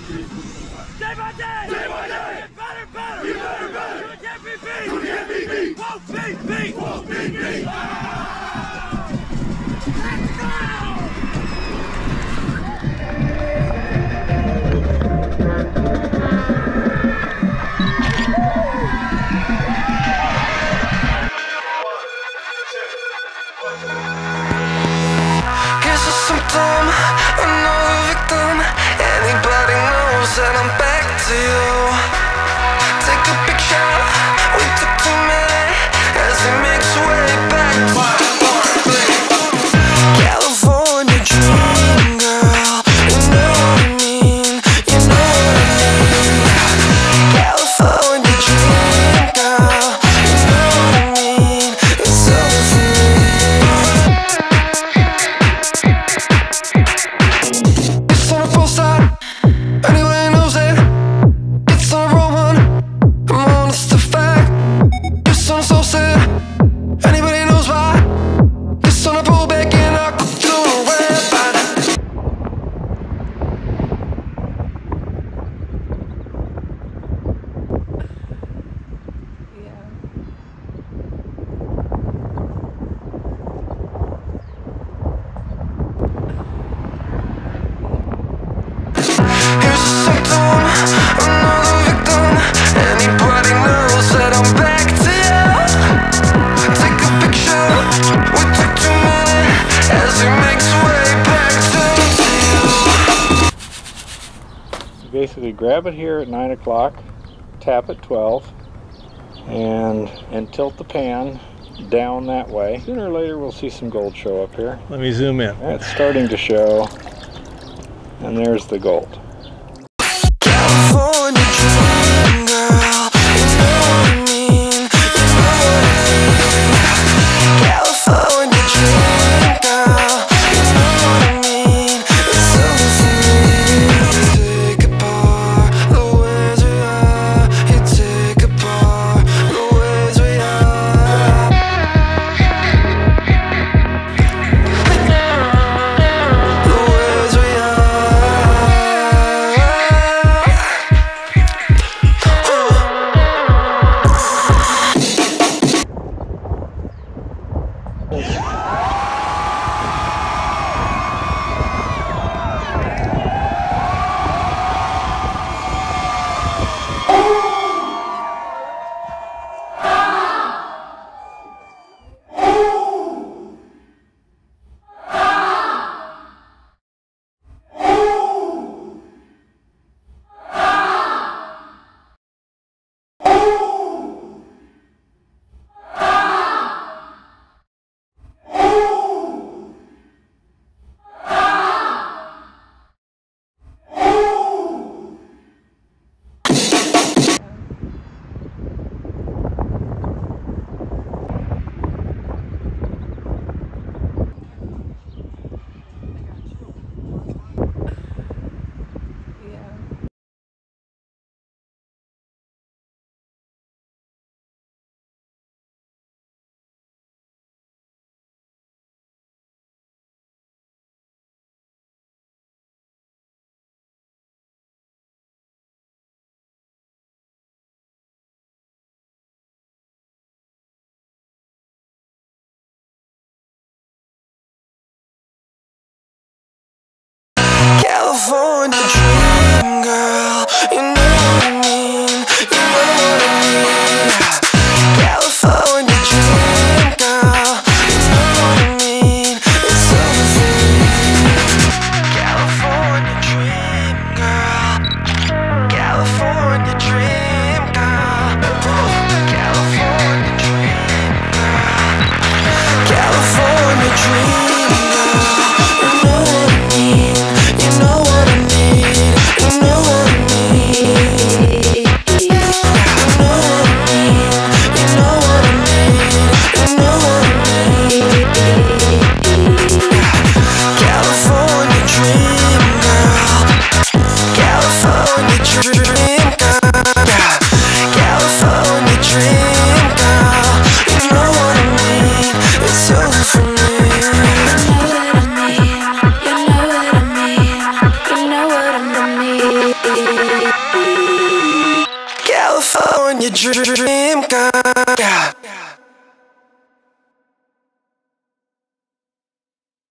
Day by day! Day by day! Get better, better! Get better, better! You can't be beat! You can't be beat! Won't be beat! Won't be beat! Let's go! Here's a symptom, another victim. Anybody knows that I'm back to you. Take a picture, we took too many as he makes way back to California dream girl. You know what I mean, you know what I mean. California dream girl, you know what I mean. It's over for me. It's on a poster, anybody knows it. It's on a roll one, come on, it's the fact. It's on a soul set, anybody knows why. It's on a pullback and I could do it by that. Here's a symptom, another victim. Anybody knows that I'm back to you. Take a picture, we took too many as he makes way back to you. So basically grab it here at 9 o'clock, tap at 12, and tilt the pan down that way. Sooner or later we'll see some gold show up here. Let me zoom in. It's starting to show, and there's the gold. California dream girl, you know what I mean, you know what I mean. California dream girl, you know what I mean. It's over for me. Take apart the ways we are. You take apart the ways we are. The ways we are. California dream girl.